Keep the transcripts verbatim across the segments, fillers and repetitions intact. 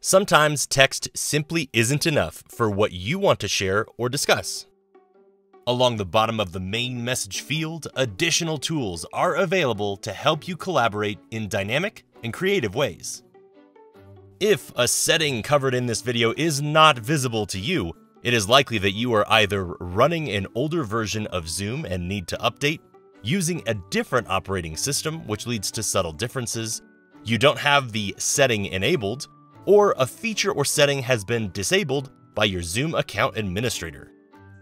Sometimes text simply isn't enough for what you want to share or discuss. Along the bottom of the main message field, additional tools are available to help you collaborate in dynamic and creative ways. If a setting covered in this video is not visible to you, it is likely that you are either running an older version of Zoom and need to update, using a different operating system which leads to subtle differences, you don't have the setting enabled, or a feature or setting has been disabled by your Zoom account administrator.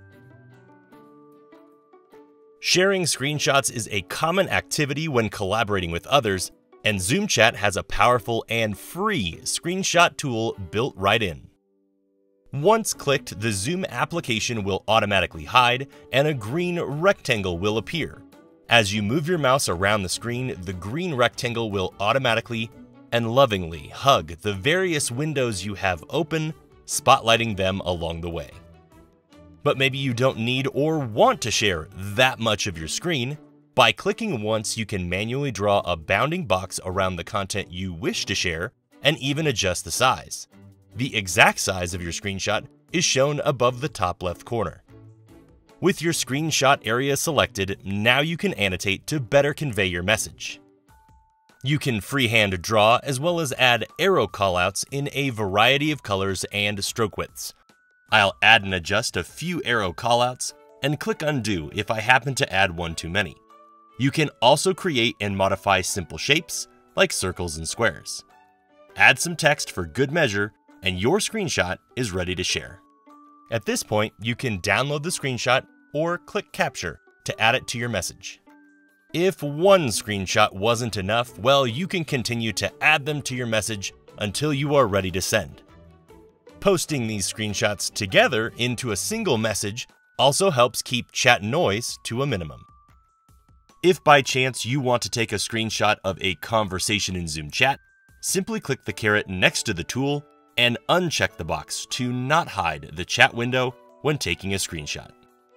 Sharing screenshots is a common activity when collaborating with others, and Zoom Chat has a powerful and free screenshot tool built right in. Once clicked, the Zoom application will automatically hide and a green rectangle will appear. As you move your mouse around the screen, the green rectangle will automatically and lovingly hug the various windows you have open, spotlighting them along the way. But maybe you don't need or want to share that much of your screen. By clicking once, you can manually draw a bounding box around the content you wish to share and even adjust the size. The exact size of your screenshot is shown above the top left corner. With your screenshot area selected, now you can annotate to better convey your message. You can freehand draw as well as add arrow callouts in a variety of colors and stroke widths. I'll add and adjust a few arrow callouts and click undo if I happen to add one too many. You can also create and modify simple shapes like circles and squares. Add some text for good measure and your screenshot is ready to share. At this point, you can download the screenshot or click capture to add it to your message. If one screenshot wasn't enough, well, you can continue to add them to your message until you are ready to send. Posting these screenshots together into a single message also helps keep chat noise to a minimum. If by chance you want to take a screenshot of a conversation in Zoom Chat, simply click the caret next to the tool and uncheck the box to not hide the chat window when taking a screenshot.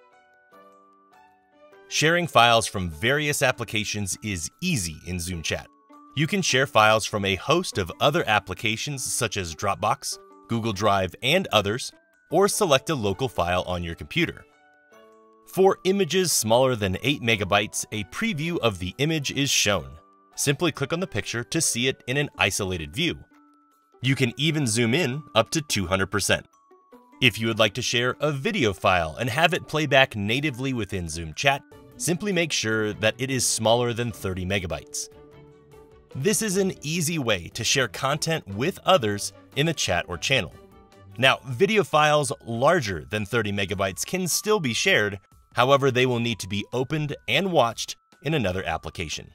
Sharing files from various applications is easy in Zoom Chat. You can share files from a host of other applications such as Dropbox, Google Drive, and others, or select a local file on your computer. For images smaller than eight megabytes, a preview of the image is shown. Simply click on the picture to see it in an isolated view. You can even zoom in up to two hundred percent. If you would like to share a video file and have it play back natively within Zoom Chat, simply make sure that it is smaller than thirty megabytes. This is an easy way to share content with others in the chat or channel. Now, video files larger than thirty megabytes can still be shared, however, they will need to be opened and watched in another application.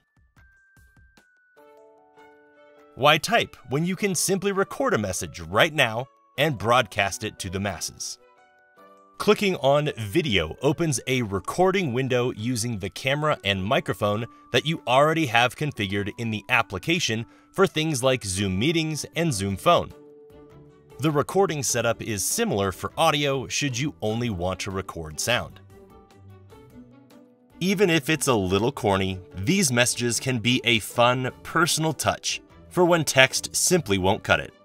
Why type when you can simply record a message right now and broadcast it to the masses? Clicking on Video opens a recording window using the camera and microphone that you already have configured in the application for things like Zoom Meetings and Zoom Phone. The recording setup is similar for audio should you only want to record sound. Even if it's a little corny, these messages can be a fun, personal touch for when text simply won't cut it.